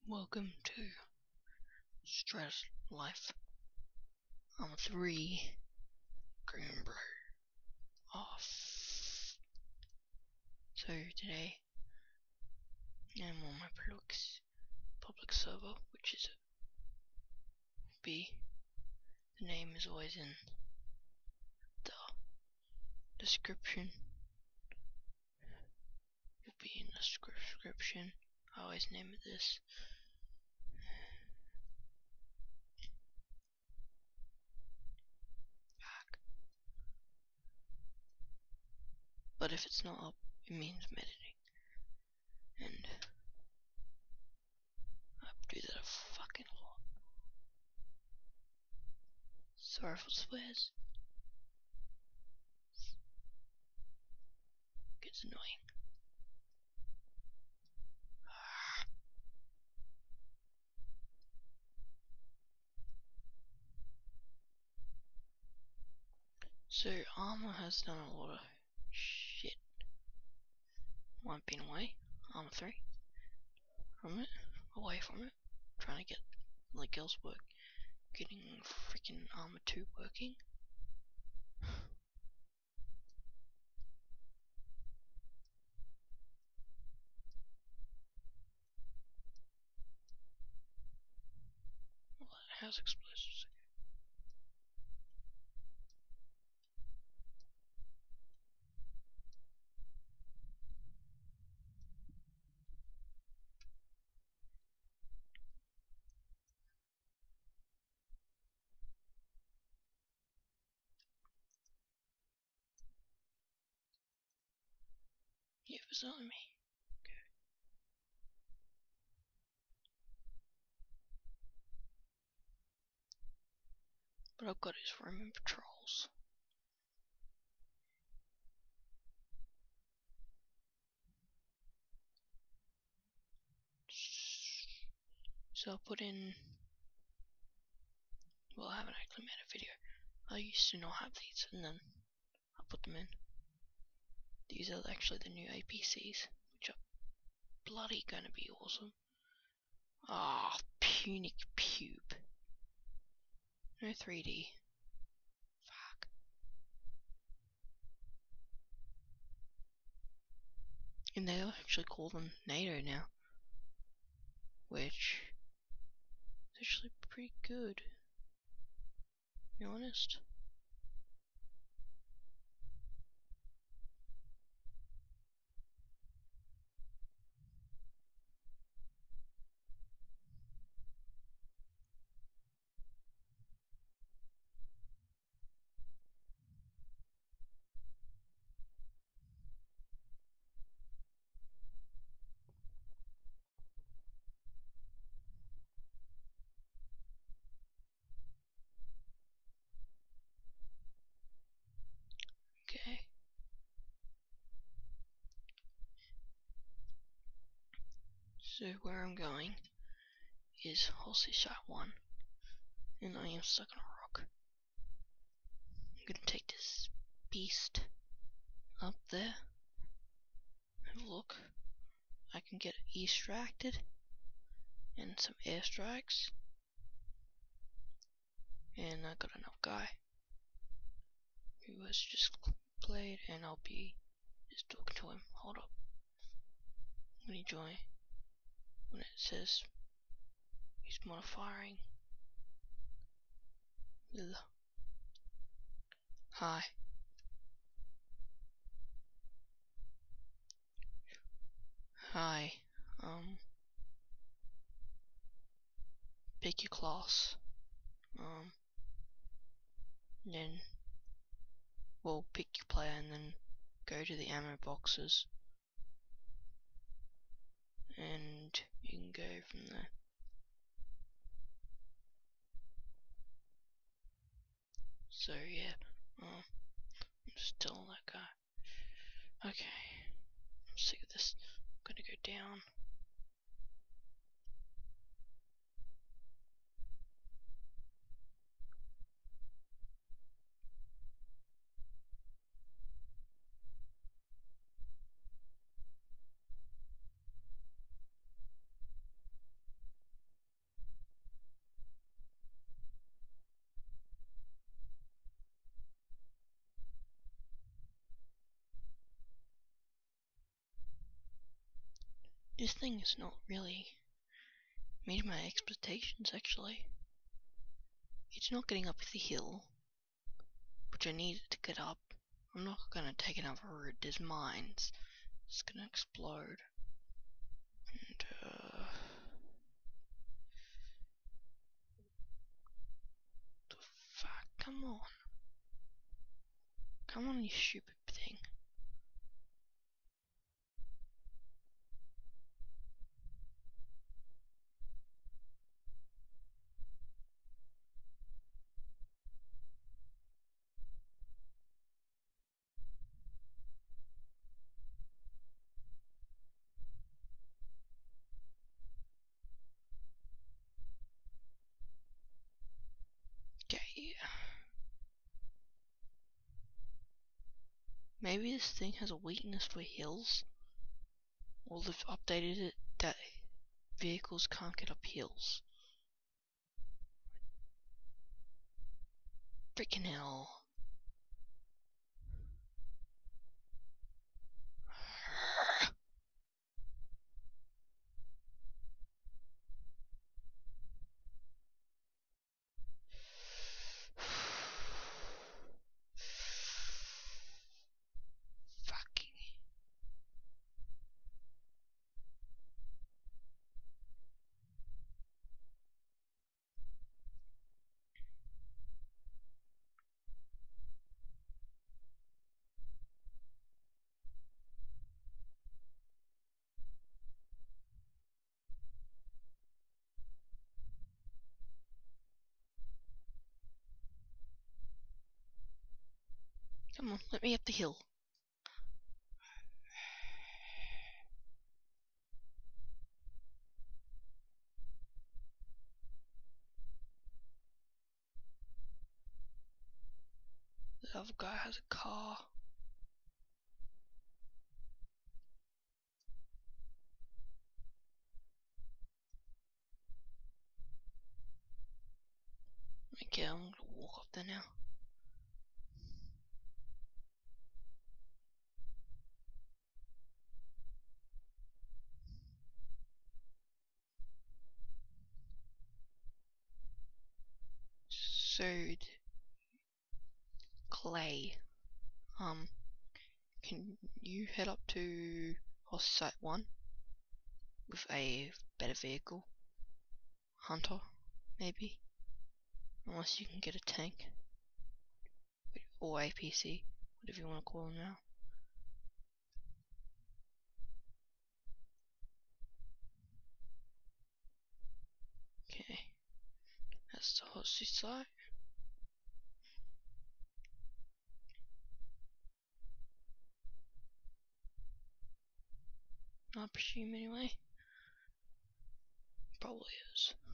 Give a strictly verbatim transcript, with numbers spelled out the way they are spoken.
Welcome to Stress Life. I'm three Green Bro off. So today I'm on my public public server, which is B. The name is always in the description. Will be in the description. I always name it this. But if it's not up, it means I'm editing. And I do that a fucking lot. Sorry for swears. Gets annoying. So ARMA has done a lot of shit. One been away, ARMA three, from it, away from it, trying to get like else work, getting freaking ARMA two working. Well, it has explosives. Yeah, it's only me. Okay. But I've got his roaming patrols. So I'll put in, well, I haven't actually made a video. I used to not have these, and then I put them in. These are actually the new A P Cs, which are bloody gonna be awesome. Ah, oh, punic pube. No three D. Fuck. And they actually call them NATO now, which is actually pretty good, to be honest. Okay. So where I'm going is Horsey Site one, and I am stuck on a rock. I'm gonna take this beast up there. Have a look. I can get extracted and some airstrikes, and I got another guy who has just played, and I'll be just talking to him. Hold up. When he join, when it says he's modifying. Ugh. Hi. Hi. Um. Pick your class. Um. And then, well, pick your player, and then go to the ammo boxes, and you can go from there. So yeah, um, I'm just telling that guy. Okay, I'm sick of this. I'm gonna go down. This thing is not really meeting my expectations, actually. It's not getting up the hill, which I needed to get up. I'm not gonna take another route. There's mines. It's gonna explode. And, uh... the fuck? Come on. Come on, you stupid thing. Okay. Maybe this thing has a weakness for hills? Or they've updated it that vehicles can't get up hills. Freaking hell. Fucking. Come on, let me up the hill. The other guy has a car. Okay, I'm gonna walk up there now. So, Clay, um, can you head up to host site one with a better vehicle? Hunter, maybe? Unless you can get a tank. Or A P C, whatever you want to call them now. Okay, that's the hostage site. I presume anyway. Probably is.